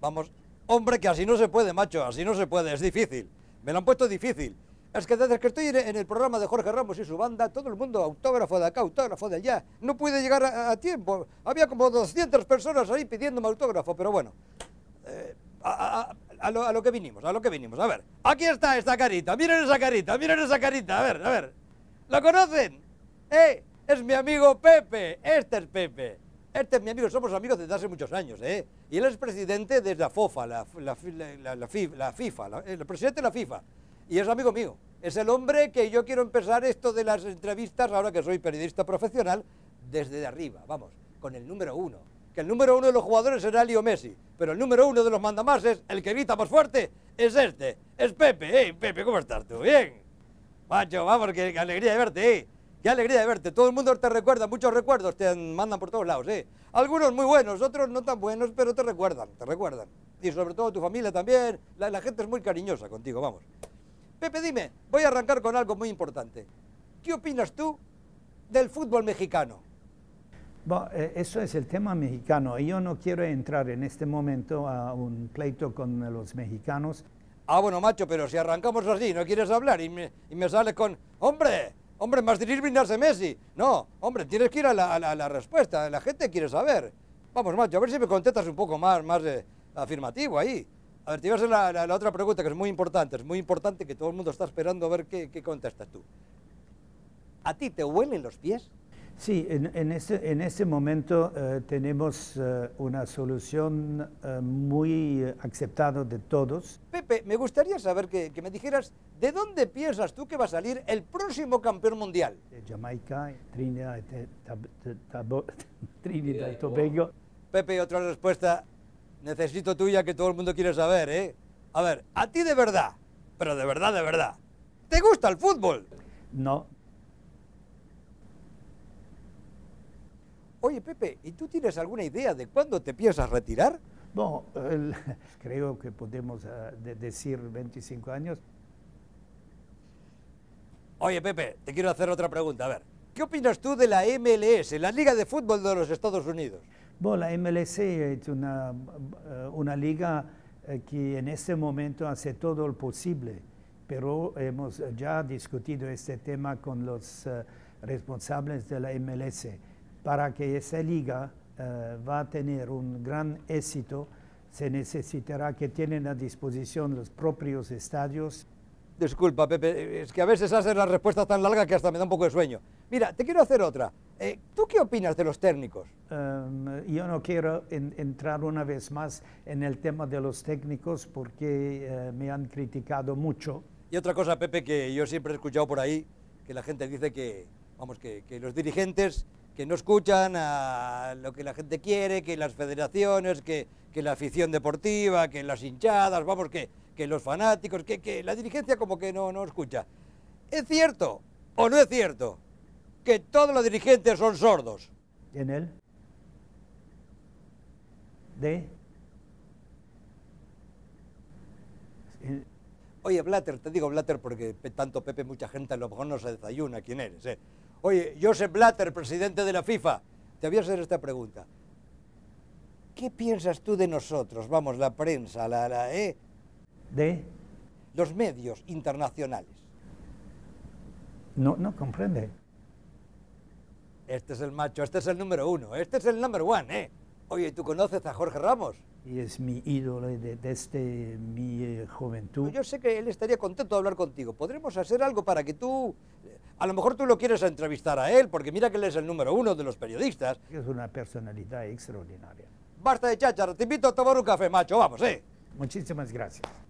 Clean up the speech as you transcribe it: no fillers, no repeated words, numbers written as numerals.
Vamos, hombre, que así no se puede, macho, así no se puede, es difícil. Me lo han puesto difícil. Es que desde que estoy en el programa de Jorge Ramos y su banda, todo el mundo autógrafo de acá, autógrafo de allá. No pude llegar a tiempo. Había como 200 personas ahí pidiéndome autógrafo, pero bueno. A lo que vinimos, a lo que vinimos. A ver, aquí está esta carita, miren esa carita, miren esa carita. A ver. ¿Lo conocen? Es mi amigo Pepe, este es Pepe. Este es mi amigo, somos amigos desde hace muchos años, Y él es presidente de la FOFA, la FIFA, el presidente de la FIFA. Y es amigo mío. Es el hombre que yo quiero empezar esto de las entrevistas, ahora que soy periodista profesional, desde arriba, vamos, con el número 1. Que el número 1 de los jugadores será Leo Messi, pero el número 1 de los mandamases, el que grita más fuerte, es este, es Pepe. Pepe, ¿cómo estás tú? Bien. Macho, vamos, qué alegría de verte, Qué alegría de verte. Todo el mundo te recuerda, muchos recuerdos te mandan por todos lados, Algunos muy buenos, otros no tan buenos, pero te recuerdan. Y sobre todo tu familia también, la gente es muy cariñosa contigo, vamos. Pepe, dime, voy a arrancar con algo muy importante. ¿Qué opinas tú del fútbol mexicano? Bueno, eso es el tema mexicano. Yo no quiero entrar en este momento a un pleito con los mexicanos. Bueno, macho, pero si arrancamos así, no quieres hablar y me sales con... ¡Hombre, más dirigirse Messi! No, hombre, tienes que ir a la respuesta. La gente quiere saber. Vamos, macho, a ver si me contestas un poco más afirmativo ahí. A ver, te iba a hacer la otra pregunta que es muy importante que todo el mundo está esperando a ver qué contestas tú. ¿A ti te huelen los pies? Sí, en ese momento tenemos una solución muy aceptada de todos. Pepe, me gustaría saber que me dijeras, ¿de dónde piensas tú que va a salir el próximo campeón mundial? De Jamaica, Trinidad y Tobago. Pepe, otra respuesta necesito tuya que todo el mundo quiere saber, A ver, a ti de verdad, pero de verdad, ¿te gusta el fútbol? No. Oye, Pepe, ¿y tú tienes alguna idea de cuándo te piensas retirar? Bueno, creo que podemos decir 25 años. Oye, Pepe, te quiero hacer otra pregunta. A ver, ¿qué opinas tú de la MLS, la Liga de Fútbol de los Estados Unidos? Bueno, la MLS es una liga que en este momento hace todo lo posible, pero hemos ya discutido este tema con los responsables de la MLS. Para que esa liga va a tener un gran éxito, se necesitará que tienen a disposición los propios estadios. Disculpa, Pepe, es que a veces haces la respuesta tan larga que hasta me da un poco de sueño. Mira, te quiero hacer otra. ¿Tú qué opinas de los técnicos? Yo no quiero entrar una vez más en el tema de los técnicos porque me han criticado mucho. Y otra cosa, Pepe, que yo siempre he escuchado por ahí, que la gente dice que los dirigentes que no escuchan a lo que la gente quiere, que las federaciones, que la afición deportiva, que las hinchadas, que los fanáticos, que la dirigencia como que no escucha. ¿Es cierto o no es cierto que todos los dirigentes son sordos? ¿En él? Oye, Blatter, te digo Blatter porque tanto Pepe, mucha gente a lo mejor no se desayuna quién eres, Oye, Josep Blatter, presidente de la FIFA, te voy a hacer esta pregunta. ¿Qué piensas tú de nosotros, vamos, la prensa, ¿De? Los medios internacionales? No comprende. Este es el macho, este es el número 1, este es el number 1, Oye, ¿tú conoces a Jorge Ramos? Y es mi ídolo desde mi juventud. Yo sé que él estaría contento de hablar contigo. ¿Podremos hacer algo para que tú... A lo mejor tú lo quieres entrevistar a él, porque mira que él es el número 1 de los periodistas. Es una personalidad extraordinaria. Basta de cháchara, te invito a tomar un café, macho, vamos, Muchísimas gracias.